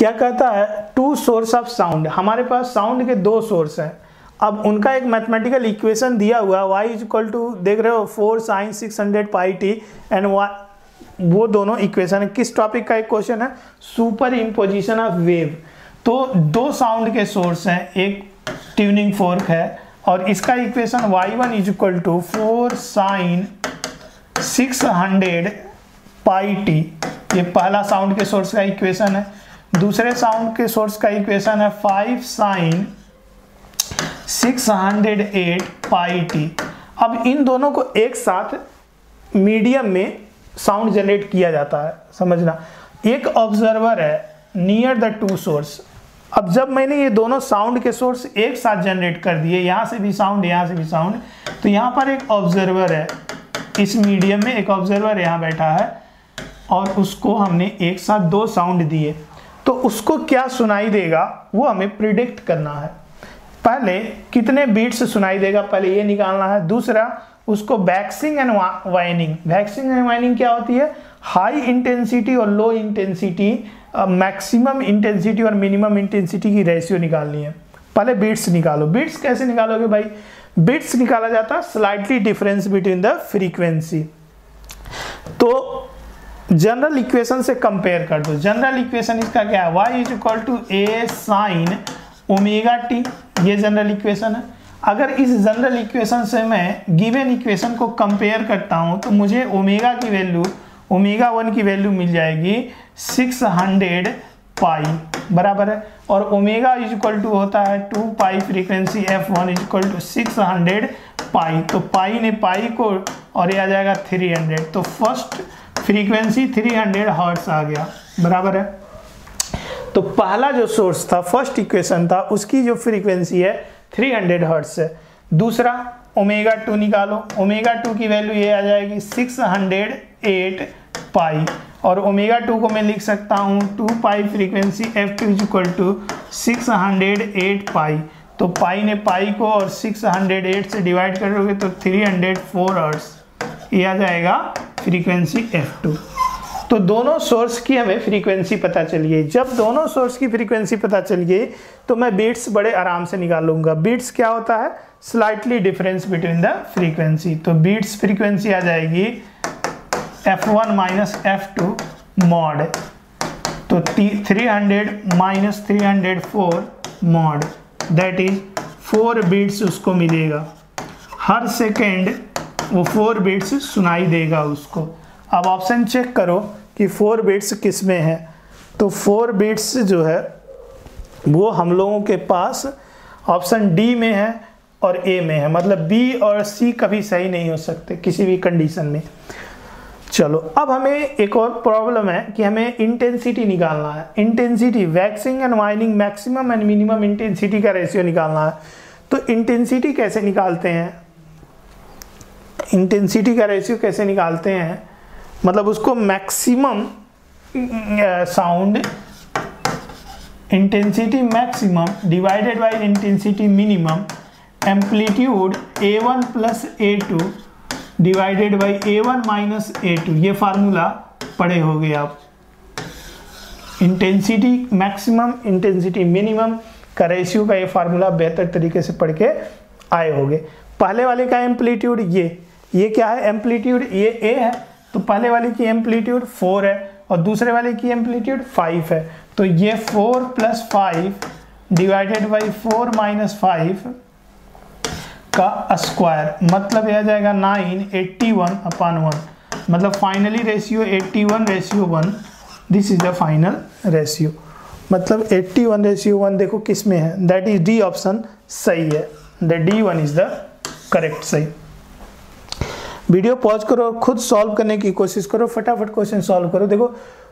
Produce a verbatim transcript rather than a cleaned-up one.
क्या कहता है, टू सोर्स ऑफ साउंड, हमारे पास साउंड के दो सोर्स हैं। अब उनका एक मैथमेटिकल इक्वेशन दिया हुआ है, y इज इक्वल टू, देख रहे हो, four sine six hundred pi t and वो दोनों इक्वेशन है। किस टॉपिक का एक क्वेश्चन है, सुपर इम्पोजिशन ऑफ वेव। तो दो साउंड के सोर्स हैं, एक ट्यूनिंग फोर्क है और इसका equation y one is equal to four sine six hundred pi t, ये पहला साउंड के सोर्स का इक्वेशन है। दूसरे साउंड के सोर्स का इक्वेशन है five sine six hundred eight pi t. अब इन दोनों को एक साथ मीडियम में साउंड जनरेट किया जाता है, समझना। एक ऑब्जर्वर है नियर द टू सोर्स। अब जब मैंने ये दोनों साउंड के सोर्स एक साथ जनरेट कर दिए, यहाँ से भी साउंड यहाँ से भी साउंड, तो यहाँ पर एक ऑब्जर्वर है, इस मीडियम में एक ऑब्जर्वर यहाँ बैठा है और उसको हमने एक साथ दो साउंड दिए, तो उसको क्या सुनाई देगा वो हमें प्रिडिक्ट करना है। पहले कितने बीट्स सुनाई देगा पहले ये निकालना है। दूसरा उसको waxing and waning, waxing and waning क्या होती है, हाई इंटेंसिटी और लो इंटेंसिटी, मैक्सिमम इंटेंसिटी और मिनिमम इंटेंसिटी की रेशियो निकालनी है। पहले बीट्स निकालो। बीट्स कैसे निकालोगे भाई, बीट्स निकाला जाता है slightly difference between the frequency. तो जनरल इक्वेशन से कंपेयर कर दो। जनरल इक्वेशन इसका क्या है, y is equal to A sine omega t, ये जनरल इक्वेशन है। अगर इस जनरल इक्वेशन से मैं गिवन इक्वेशन को कंपेयर करता हूं तो मुझे ओमेगा की वैल्यू, ओमेगा वन की वैल्यू मिल जाएगी सिक्स हंड्रेड पाई, बराबर है। और ओमेगा इज इक्वल टू होता है two pi, frequency f one is equal to six hundred pi, तो पाई ने पाई को और ये आ जाएगा थ्री हंड्रेड, तो first frequency three hundred hertz आ गया, बराबर है। तो पहला जो सोर्स था, फर्स्ट इक्वेशन था, उसकी जो फ्रीक्वेंसी है थ्री हंड्रेड हर्ट्ज है। दूसरा ओमेगा टू निकालो, ओमेगा टू की वैल्यू ये आ जाएगी सिक्स हंड्रेड एट पाई, और ओमेगा टू को मैं लिख सकता हूँ two pi, frequency f two is equal to six hundred eight pi, तो पाई ने पाई को और सिक्स हंड्रेड एट से डिवाइड करोगे तो थ्री हंड्रेड फोर हर्ट्ज, ये आ जाएगा फ्रीक्वेंसी एफ टू। तो दोनों सोर्स की हमें फ्रीक्वेंसी पता चल गई। जब दोनों सोर्स की फ्रीक्वेंसी पता चल गई तो मैं बीट्स बड़े आराम से निकाल लूंगा। बीट्स क्या होता है, slightly difference between the frequency. तो बीट्स फ्रीक्वेंसी आ जाएगी f one minus f two mod, तो three hundred minus three hundred four mod, that is four beats उसको मिलेगा। हर सेकेंड वो फोर बीट्स सुनाई देगा उसको। अब ऑप्शन चेक करो कि फोर बीट्स किस में है, तो फोर बीट्स जो है वो हम लोगों के पास ऑप्शन डी में है और ए में है, मतलब बी और सी कभी सही नहीं हो सकते किसी भी कंडीशन में। चलो अब हमें एक और प्रॉब्लम है कि हमें इंटेंसिटी निकालना है। Intensity, waxing and waning, maximum and minimum intensity का रेशियो निकालना है। तो इंटेंसिटी कैसे निकालते हैं, इंटेंसिटी का रेशियो कैसे निकालते हैं, मतलब उसको maximum sound intensity maximum divided by intensity minimum amplitude A one plus A two divided by A one minus A two, ये फार्मूला पढ़े होगे आप। इंटेंसिटी मैक्सिमम इंटेंसिटी मिनिमम का रेशियो का ये फार्मूला बेहतर तरीके से पढ़ के आए होगे। पहले वाले का एम्पलीट्यूड ये ये क्या है, एम्पलीट्यूड ये ए है, तो पहले वाले की एम्पलीट्यूड फोर है और दूसरे वाले की एम्पलीट्यूड फाइव है, तो ये four plus five divided by four minus five का स्क्वायर, मतलब यह आ जाएगा nine eighty one upon one, मतलब finally ratio eighty one ratio one, this is the final ratio, मतलब एट्टी वन रेशियो वन देखो किस में है, दैट इज डी ऑप्शन सही है, the D one is the correct सही। वीडियो पॉज करो और खुद सॉल्व करने की कोशिश करो, फटाफट क्वेश्चन सॉल्व करो। देखो